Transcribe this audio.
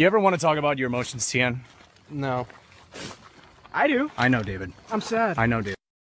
You ever want to talk about your emotions, Tian? No. I do. I know, David. I'm sad. I know, David.